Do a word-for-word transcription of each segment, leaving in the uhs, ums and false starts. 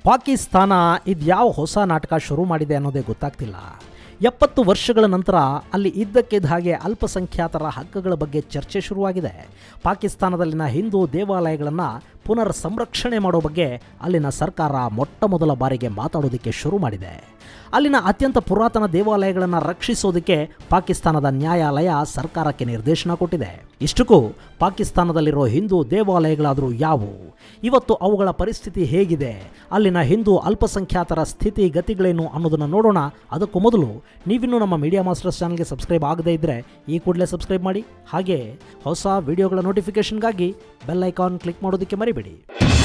ಪಾಕಿಸ್ತಾನ ಇದ್ಯಾವ ಹೊಸ ನಾಟಕ ಶುರು ಮಾಡಿದೆ ಅನ್ನೋದೇ ಗೊತ್ತಾಗ್ತಿಲ್ಲ. ಎಪ್ಪತ್ತು ವರ್ಷಗಳ ನಂತರ ಅಲ್ಲಿ ಇದ್ದಕ್ಕಿದ್ದ ಹಾಗೆ ಅಲ್ಪಸಂಖ್ಯಾತರ ಹಕ್ಕುಗಳ ಬಗ್ಗೆ ಚರ್ಚೆ ಶುರುವಾಗಿದೆ. ಪಾಕಿಸ್ತಾನದಲ್ಲಿನ ಹಿಂದೂ ದೇವಾಲಯಗಳನ್ನು ಪುನರ್ ಸಂರಕ್ಷಣೆ ಮಾಡೋ ಬಗ್ಗೆ ಅಲ್ಲಿನ ಸರ್ಕಾರ ಮೊಟ್ಟ ಮೊದಲ ಬಾರಿಗೆ ಮಾತಾಡೋದಕ್ಕೆ ಶುರು ಮಾಡಿದೆ. ಅಲ್ಲಿನ ಅತ್ಯಂತ ಪುರಾತನ ದೇವಾಲಯಗಳನ್ನು ರಕ್ಷಿಸೋದಕ್ಕೆ ಪಾಕಿಸ್ತಾನದ ನ್ಯಾಯಾಲಯ ಸರ್ಕಾರಕ್ಕೆ ನಿರ್ದೇಶನ ಕೊಟ್ಟಿದೆ. ಇಷ್ಟಕ್ಕೂ ಪಾಕಿಸ್ತಾನದಲ್ಲಿರೋ ಹಿಂದೂ ದೇವಾಲಯಗಳಾದರೂ ಯಾವುವು, ಇವತ್ತು ಅವುಗಳ ಪರಿಸ್ಥಿತಿ ಹೇಗಿದೆ, ಅಲ್ಲಿನ ಹಿಂದೂ ಅಲ್ಪಸಂಖ್ಯಾತರ ಸ್ಥಿತಿ ಗತಿಗಳೇನು ಅನ್ನೋದನ್ನು ನೋಡೋಣ. ಅದಕ್ಕೂ ಮೊದಲು ನೀವಿನ್ನೂ ನಮ್ಮ ಮೀಡಿಯಾ ಮಾಸ್ಟರ್ಸ್ ಚಾನಲ್ಗೆ ಸಬ್ಸ್ಕ್ರೈಬ್ ಆಗದೇ ಇದ್ದರೆ ಈ ಕೂಡಲೇ ಸಬ್ಸ್ಕ್ರೈಬ್ ಮಾಡಿ. ಹಾಗೆ ಹೊಸ ವಿಡಿಯೋಗಳ ನೋಟಿಫಿಕೇಷನ್ಗಾಗಿ ಬೆಲ್ ಐಕಾನ್ ಕ್ಲಿಕ್ ಮಾಡೋದಕ್ಕೆ ಮರಿಬೇಡಿ.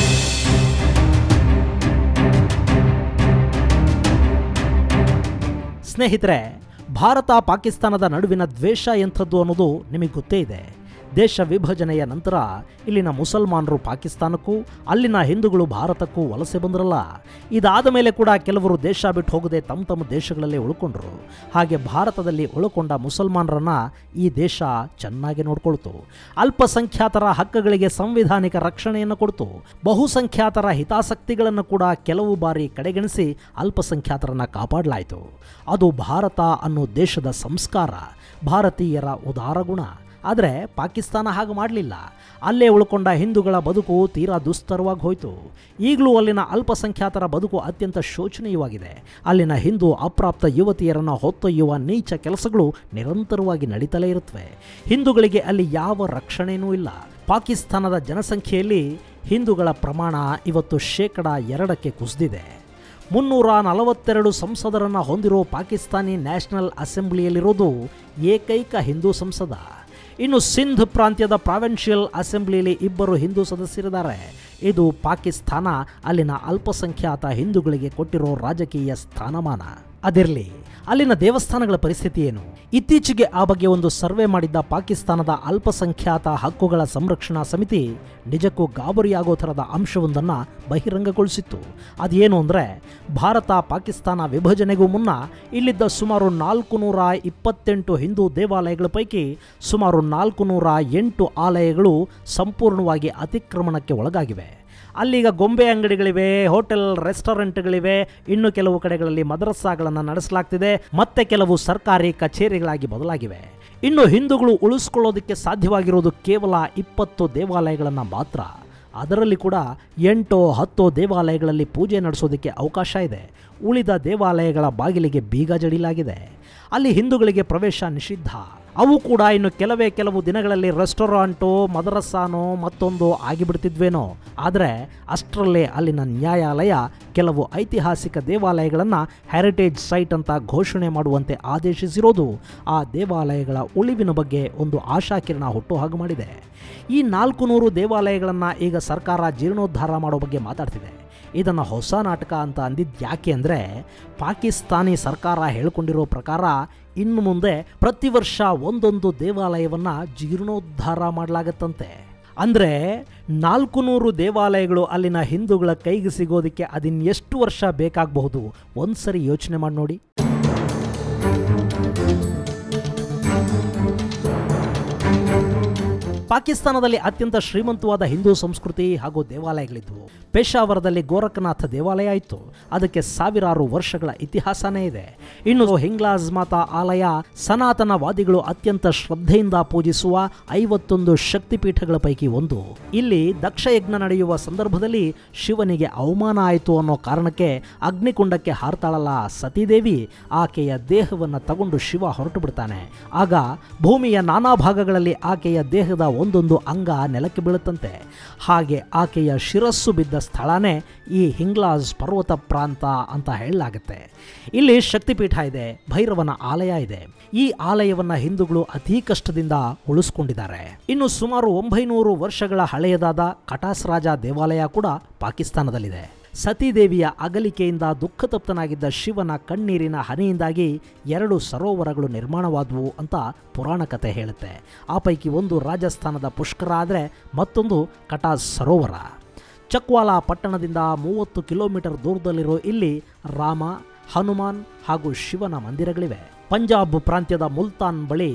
ಸ್ನೇಹಿತರೆ, ಭಾರತ ಪಾಕಿಸ್ತಾನದ ನಡುವಿನ ದ್ವೇಷ ಎಂಥದ್ದು ಅನ್ನೋದು ನಿಮಗೆ ಗೊತ್ತೇ ಇದೆ. ದೇಶ ವಿಭಜನೆಯ ನಂತರ ಇಲ್ಲಿನ ಮುಸಲ್ಮಾನರು ಪಾಕಿಸ್ತಾನಕ್ಕೂ ಅಲ್ಲಿನ ಹಿಂದೂಗಳು ಭಾರತಕ್ಕೂ ವಲಸೆ ಬಂದ್ರಲ್ಲ. ಇದಾದ ಮೇಲೆ ಕೂಡ ಕೆಲವರು ದೇಶ ಬಿಟ್ಟು ಹೋಗದೆ ತಮ್ಮ ತಮ್ಮ ದೇಶಗಳಲ್ಲಿ ಉಳ್ಕೊಂಡ್ರು. ಹಾಗೆ ಭಾರತದಲ್ಲಿ ಉಳ್ಕೊಂಡ ಮುಸಲ್ಮಾನರನ್ನ ಈ ದೇಶ ಚೆನ್ನಾಗಿ ನೋಡ್ಕೊಳ್ತು. ಅಲ್ಪಸಂಖ್ಯಾತರ ಹಕ್ಕುಗಳಿಗೆ ಸಂವಿಧಾನಿಕ ರಕ್ಷಣೆಯನ್ನು ಕೊಡ್ತು. ಬಹುಸಂಖ್ಯಾತರ ಹಿತಾಸಕ್ತಿಗಳನ್ನು ಕೂಡ ಕೆಲವು ಬಾರಿ ಕಡೆಗಣಿಸಿ ಅಲ್ಪಸಂಖ್ಯಾತರನ್ನ ಕಾಪಾಡಲಾಯಿತು. ಅದು ಭಾರತ ಅನ್ನೋ ದೇಶದ ಸಂಸ್ಕಾರ, ಭಾರತೀಯರ ಉದಾರ ಗುಣ. ಆದರೆ ಪಾಕಿಸ್ತಾನ ಹಾಗೆ ಮಾಡಲಿಲ್ಲ. ಅಲ್ಲೇ ಉಳ್ಕೊಂಡ ಹಿಂದೂಗಳ ಬದುಕು ತೀರಾ ದುಸ್ತರವಾಗಿ ಹೋಯಿತು. ಈಗಲೂ ಅಲ್ಲಿನ ಅಲ್ಪಸಂಖ್ಯಾತರ ಬದುಕು ಅತ್ಯಂತ ಶೋಚನೀಯವಾಗಿದೆ. ಅಲ್ಲಿನ ಹಿಂದೂ ಅಪ್ರಾಪ್ತ ಯುವತಿಯರನ್ನು ಹೊತ್ತೊಯ್ಯುವ ನೀಚ ಕೆಲಸಗಳು ನಿರಂತರವಾಗಿ ನಡೀತಲೇ ಇರುತ್ತವೆ. ಹಿಂದೂಗಳಿಗೆ ಅಲ್ಲಿ ಯಾವ ರಕ್ಷಣೆಯೂ ಇಲ್ಲ. ಪಾಕಿಸ್ತಾನದ ಜನಸಂಖ್ಯೆಯಲ್ಲಿ ಹಿಂದೂಗಳ ಪ್ರಮಾಣ ಇವತ್ತು ಶೇಕಡ ಎರಡಕ್ಕೆ ಕುಸಿದಿದೆ. ಮುನ್ನೂರ ನಲವತ್ತೆರಡು ಸಂಸದರನ್ನು ಹೊಂದಿರೋ ಪಾಕಿಸ್ತಾನಿ ನ್ಯಾಷನಲ್ ಅಸೆಂಬ್ಲಿಯಲ್ಲಿರೋದು ಏಕೈಕ ಹಿಂದೂ ಸಂಸದ. ಇನ್ನು ಸಿಂಧ್ ಪ್ರಾಂತ್ಯದ ಪ್ರಾವಿನ್ಷಿಯಲ್ ಅಸೆಂಬ್ಲಿಯಲ್ಲಿ ಇಬ್ಬರು ಹಿಂದೂ ಸದಸ್ಯರಿದ್ದಾರೆ. ಇದು ಪಾಕಿಸ್ತಾನ ಅಲ್ಲಿನ ಅಲ್ಪಸಂಖ್ಯಾತ ಹಿಂದೂಗಳಿಗೆ ಕೊಟ್ಟಿರೋ ರಾಜಕೀಯ ಸ್ಥಾನಮಾನ. ಅದಿರಲಿ, ಅಲ್ಲಿನ ದೇವಸ್ಥಾನಗಳ ಪರಿಸ್ಥಿತಿ ಏನು? ಇತ್ತೀಚೆಗೆ ಆ ಬಗ್ಗೆ ಒಂದು ಸರ್ವೆ ಮಾಡಿದ್ದ ಪಾಕಿಸ್ತಾನದ ಅಲ್ಪಸಂಖ್ಯಾತ ಹಕ್ಕುಗಳ ಸಂರಕ್ಷಣಾ ಸಮಿತಿ ನಿಜಕ್ಕೂ ಗಾಬರಿಯಾಗೋ ಥರದ ಅಂಶವೊಂದನ್ನು ಬಹಿರಂಗಗೊಳಿಸಿತ್ತು. ಅದೇನು ಅಂದರೆ, ಭಾರತ ಪಾಕಿಸ್ತಾನ ವಿಭಜನೆಗೂ ಮುನ್ನ ಇಲ್ಲಿದ್ದ ಸುಮಾರು ನಾಲ್ಕು ನೂರ ಇಪ್ಪತ್ತೆಂಟು ಹಿಂದೂ ದೇವಾಲಯಗಳ ಪೈಕಿ ಸುಮಾರು ನಾಲ್ಕು ನೂರ ಎಂಟು ಆಲಯಗಳು ಸಂಪೂರ್ಣವಾಗಿ ಅತಿಕ್ರಮಣಕ್ಕೆ ಒಳಗಾಗಿವೆ. ಅಲ್ಲೀಗ ಗೊಂಬೆ ಅಂಗಡಿಗಳಿವೆ, ಹೋಟೆಲ್ ರೆಸ್ಟೋರೆಂಟ್ಗಳಿವೆ, ಇನ್ನು ಕೆಲವು ಕಡೆಗಳಲ್ಲಿ ಮದರಸಾಗಳನ್ನು ನಡೆಸಲಾಗ್ತಿದೆ, ಮತ್ತೆ ಕೆಲವು ಸರ್ಕಾರಿ ಕಚೇರಿಗಳಾಗಿ ಬದಲಾಗಿವೆ. ಇನ್ನು ಹಿಂದೂಗಳು ಉಳಿಸ್ಕೊಳ್ಳೋದಕ್ಕೆ ಸಾಧ್ಯವಾಗಿರೋದು ಕೇವಲ ಇಪ್ಪತ್ತು ದೇವಾಲಯಗಳನ್ನು ಮಾತ್ರ. ಅದರಲ್ಲಿ ಕೂಡ ಎಂಟು ಹತ್ತು ದೇವಾಲಯಗಳಲ್ಲಿ ಪೂಜೆ ನಡೆಸೋದಕ್ಕೆ ಅವಕಾಶ ಇದೆ. ಉಳಿದ ದೇವಾಲಯಗಳ ಬಾಗಿಲಿಗೆ ಬೀಗ ಜಡಿಲಾಗಿದೆ. ಅಲ್ಲಿ ಹಿಂದೂಗಳಿಗೆ ಪ್ರವೇಶ ನಿಷಿದ್ಧ. ಅವು ಕೂಡ ಇನ್ನು ಕೆಲವೇ ಕೆಲವು ದಿನಗಳಲ್ಲಿ ರೆಸ್ಟೋರೆಂಟೋ ಮದರಸಾನೋ ಮತ್ತೊಂದು ಆಗಿಬಿಡ್ತಿದ್ವೇನೋ. ಆದರೆ ಅಷ್ಟರಲ್ಲೇ ಅಲ್ಲಿನ ನ್ಯಾಯಾಲಯ ಕೆಲವು ಐತಿಹಾಸಿಕ ದೇವಾಲಯಗಳನ್ನು ಹೆರಿಟೇಜ್ ಸೈಟ್ ಅಂತ ಘೋಷಣೆ ಮಾಡುವಂತೆ ಆದೇಶಿಸಿರೋದು ಆ ದೇವಾಲಯಗಳ ಉಳಿವಿನ ಬಗ್ಗೆ ಒಂದು ಆಶಾಕಿರಣ ಹುಟ್ಟು ಹಾಗೆ ಮಾಡಿದೆ. ಈ ನಾಲ್ಕು ನೂರು ದೇವಾಲಯಗಳನ್ನು ಈಗ ಸರ್ಕಾರ ಜೀರ್ಣೋದ್ಧಾರ ಮಾಡೋ ಬಗ್ಗೆ ಮಾತಾಡ್ತಿದೆ. ಇದನ್ನು ಹೊಸ ನಾಟಕ ಅಂತ ಅಂದಿದ್ದು ಯಾಕೆ ಅಂದರೆ, ಪಾಕಿಸ್ತಾನಿ ಸರ್ಕಾರ ಹೇಳಿಕೊಂಡಿರೋ ಪ್ರಕಾರ ಇನ್ನು ಮುಂದೆ ಪ್ರತಿ ವರ್ಷ ಒಂದೊಂದು ದೇವಾಲಯವನ್ನು ಜೀರ್ಣೋದ್ಧಾರ ಮಾಡಲಾಗತ್ತಂತೆ. ಅಂದರೆ ನಾಲ್ಕು ನೂರು ದೇವಾಲಯಗಳು ಅಲ್ಲಿನ ಹಿಂದೂಗಳ ಕೈಗೆ ಸಿಗೋದಕ್ಕೆ ಅದಿನ್ನೆಷ್ಟು ವರ್ಷ ಬೇಕಾಗಬಹುದು? ಒಂದ್ಸರಿ ಯೋಚನೆ ಮಾಡಿ ನೋಡಿ. ಪಾಕಿಸ್ತಾನದಲ್ಲಿ ಅತ್ಯಂತ ಶ್ರೀಮಂತವಾದ ಹಿಂದೂ ಸಂಸ್ಕೃತಿ ಹಾಗೂ ದೇವಾಲಯಗಳಿದ್ವು. ಪೇಶಾವರದಲ್ಲಿ ಗೋರಖನಾಥ ದೇವಾಲಯ ಇತ್ತು. ಅದಕ್ಕೆ ಸಾವಿರಾರು ವರ್ಷಗಳ ಇತಿಹಾಸನೇ ಇದೆ. ಇನ್ನು ಹಿಂಗ್ಲಾಜ್ ಮಾತಾ ಆಲಯ ಸನಾತನವಾದಿಗಳು ಅತ್ಯಂತ ಶ್ರದ್ಧೆಯಿಂದ ಪೂಜಿಸುವ ಐವತ್ತೊಂದು ಶಕ್ತಿಪೀಠಗಳ ಪೈಕಿ ಒಂದು. ಇಲ್ಲಿ ದಕ್ಷಯಜ್ಞ ನಡೆಯುವ ಸಂದರ್ಭದಲ್ಲಿ ಶಿವನಿಗೆ ಅವಮಾನ ಆಯಿತು ಅನ್ನೋ ಕಾರಣಕ್ಕೆ ಅಗ್ನಿಕುಂಡಕ್ಕೆ ಹಾರ್ತಾಳಲ್ಲ ಸತೀದೇವಿ, ಆಕೆಯ ದೇಹವನ್ನು ತಗೊಂಡು ಶಿವ ಹೊರಟು ಬಿಡ್ತಾನೆ. ಆಗ ಭೂಮಿಯ ನಾನಾ ಭಾಗಗಳಲ್ಲಿ ಆಕೆಯ ದೇಹದ ಒಂದೊಂದು ಅಂಗ ನೆಲಕ್ಕೆ ಬೀಳುತ್ತಂತೆ. ಹಾಗೆ ಆಕೆಯ ಶಿರಸ್ಸು ಬಿದ್ದ ಸ್ಥಳನೇ ಈ ಹಿಂಗ್ಲಾಜ್ ಪರ್ವತ ಪ್ರಾಂತ ಅಂತ ಹೇಳಲಾಗುತ್ತೆ. ಇಲ್ಲಿ ಶಕ್ತಿಪೀಠ ಇದೆ, ಭೈರವನ ಆಲಯ ಇದೆ. ಈ ಆಲಯವನ್ನು ಹಿಂದೂಗಳು ಅತಿ ಕಷ್ಟದಿಂದ ಉಳಿಸ್ಕೊಂಡಿದ್ದಾರೆ. ಇನ್ನು ಸುಮಾರು ಒಂಬೈನೂರು ವರ್ಷಗಳ ಹಳೆಯದಾದ ಕಟಾಸ್ ರಾಜ ದೇವಾಲಯ ಕೂಡ ಪಾಕಿಸ್ತಾನದಲ್ಲಿದೆ. ಸತೀದೇವಿಯ ಅಗಲಿಕೆಯಿಂದ ದುಃಖತಪ್ತನಾಗಿದ್ದ ಶಿವನ ಕಣ್ಣೀರಿನ ಹನಿಯಿಂದಾಗಿ ಎರಡು ಸರೋವರಗಳು ನಿರ್ಮಾಣವಾದವು ಅಂತ ಪುರಾಣ ಕಥೆ ಹೇಳುತ್ತೆ. ಆ ಪೈಕಿ ಒಂದು ರಾಜಸ್ಥಾನದ ಪುಷ್ಕರ ಆದರೆ ಮತ್ತೊಂದು ಕಟಾಸ್ ಸರೋವರ. ಚಕ್ವಾಲಾ ಪಟ್ಟಣದಿಂದ ಮೂವತ್ತು ಕಿಲೋಮೀಟರ್ ದೂರದಲ್ಲಿರೋ ಇಲ್ಲಿ ರಾಮ, ಹನುಮಾನ್ ಹಾಗೂ ಶಿವನ ಮಂದಿರಗಳಿವೆ. ಪಂಜಾಬ್ ಪ್ರಾಂತ್ಯದ ಮುಲ್ತಾನ್ ಬಳಿ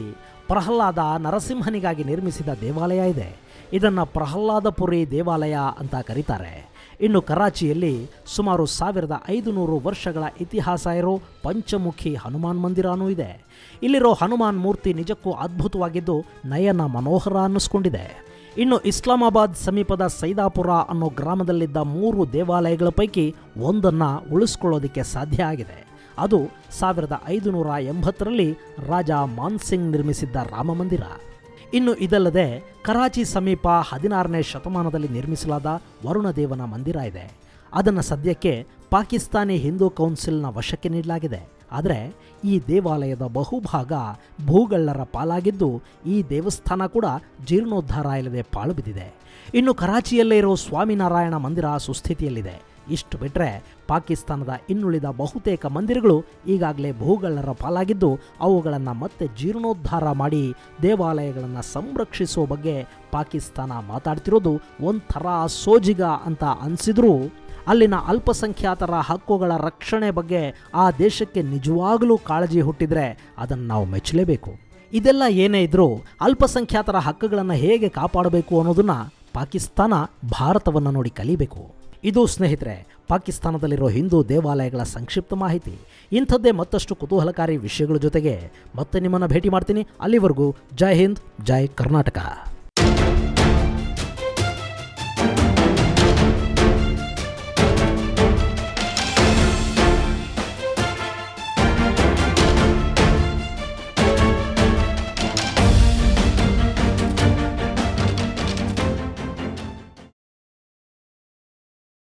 ಪ್ರಹ್ಲಾದ ನರಸಿಂಹನಿಗಾಗಿ ನಿರ್ಮಿಸಿದ ದೇವಾಲಯ ಇದೆ. ಇದನ್ನು ಪ್ರಹ್ಲಾದಪುರಿ ದೇವಾಲಯ ಅಂತ ಕರೀತಾರೆ. ಇನ್ನು ಕರಾಚಿಯಲ್ಲಿ ಸುಮಾರು ಸಾವಿರದ ಐದು ನೂರು ವರ್ಷಗಳ ಇತಿಹಾಸ ಇರೋ ಪಂಚಮುಖಿ ಹನುಮಾನ್ ಮಂದಿರನೂ ಇದೆ. ಇಲ್ಲಿರೋ ಹನುಮಾನ್ ಮೂರ್ತಿ ನಿಜಕ್ಕೂ ಅದ್ಭುತವಾಗಿದ್ದು ನಯನ ಮನೋಹರ ಅನ್ನಿಸ್ಕೊಂಡಿದೆ. ಇನ್ನು ಇಸ್ಲಾಮಾಬಾದ್ ಸಮೀಪದ ಸೈದಾಪುರ ಅನ್ನೋ ಗ್ರಾಮದಲ್ಲಿದ್ದ ಮೂರು ದೇವಾಲಯಗಳ ಪೈಕಿ ಒಂದನ್ನು ಉಳಿಸ್ಕೊಳ್ಳೋದಕ್ಕೆ ಸಾಧ್ಯ ಆಗಿದೆ. ಅದು ಸಾವಿರದ ಐದು ನೂರ ಎಂಬತ್ತರಲ್ಲಿ ರಾಜ ಮಾನ್ಸಿಂಗ್ ನಿರ್ಮಿಸಿದ್ದ ರಾಮ ಮಂದಿರ. ಇನ್ನು ಇದಲ್ಲದೆ ಕರಾಚಿ ಸಮೀಪ ಹದಿನಾರನೇ ಶತಮಾನದಲ್ಲಿ ನಿರ್ಮಿಸಲಾದ ವರುಣದೇವನ ಮಂದಿರ ಇದೆ. ಅದನ್ನು ಸದ್ಯಕ್ಕೆ ಪಾಕಿಸ್ತಾನಿ ಹಿಂದೂ ಕೌನ್ಸಿಲ್ನ ವಶಕ್ಕೆ ನೀಡಲಾಗಿದೆ. ಆದರೆ ಈ ದೇವಾಲಯದ ಬಹುಭಾಗ ಭೂಗಳ್ಳರ ಪಾಲಾಗಿದ್ದು ಈ ದೇವಸ್ಥಾನ ಕೂಡ ಜೀರ್ಣೋದ್ಧಾರ ಇಲ್ಲದೆ ಪಾಳು ಬಿದ್ದಿದೆ. ಇನ್ನು ಕರಾಚಿಯಲ್ಲೇ ಇರೋ ಸ್ವಾಮಿನಾರಾಯಣ ಮಂದಿರ ಸುಸ್ಥಿತಿಯಲ್ಲಿದೆ. ಇಷ್ಟು ಬಿಟ್ಟರೆ ಪಾಕಿಸ್ತಾನದ ಇನ್ನುಳಿದ ಬಹುತೇಕ ಮಂದಿರಗಳು ಈಗಾಗಲೇ ಭೂಗಳ್ಳರ ಪಾಲಾಗಿದ್ದು ಅವುಗಳನ್ನು ಮತ್ತೆ ಜೀರ್ಣೋದ್ಧಾರ ಮಾಡಿ ದೇವಾಲಯಗಳನ್ನು ಸಂರಕ್ಷಿಸುವ ಬಗ್ಗೆ ಪಾಕಿಸ್ತಾನ ಮಾತಾಡ್ತಿರೋದು ಒಂಥರ ಸೋಜಿಗ ಅಂತ ಅನಿಸಿದ್ರೂ ಅಲ್ಲಿನ ಅಲ್ಪಸಂಖ್ಯಾತರ ಹಕ್ಕುಗಳ ರಕ್ಷಣೆ ಬಗ್ಗೆ ಆ ದೇಶಕ್ಕೆ ನಿಜವಾಗಲೂ ಕಾಳಜಿ ಹುಟ್ಟಿದರೆ ಅದನ್ನು ನಾವು ಮೆಚ್ಚಲೇಬೇಕು. ಇದೆಲ್ಲ ಏನೇ ಇದ್ರೂ ಅಲ್ಪಸಂಖ್ಯಾತರ ಹಕ್ಕುಗಳನ್ನು ಹೇಗೆ ಕಾಪಾಡಬೇಕು ಅನ್ನೋದನ್ನು ಪಾಕಿಸ್ತಾನ ಭಾರತವನ್ನು ನೋಡಿ ಕಲಿಬೇಕು. ಇದು ಸ್ನೇಹಿತರೆ ಪಾಕಿಸ್ತಾನದಲ್ಲಿರೋ ಹಿಂದೂ ದೇವಾಲಯಗಳ ಸಂಕ್ಷಿಪ್ತ ಮಾಹಿತಿ. ಇಂಥದ್ದೇ ಮತ್ತಷ್ಟು ಕುತೂಹಲಕಾರಿ ವಿಷಯಗಳ ಜೊತೆಗೆ ಮತ್ತೆ ನಿಮ್ಮನ್ನು ಭೇಟಿ ಮಾಡ್ತೀನಿ. ಅಲ್ಲಿವರೆಗೂ ಜೈ ಹಿಂದ್, ಜೈ ಕರ್ನಾಟಕ.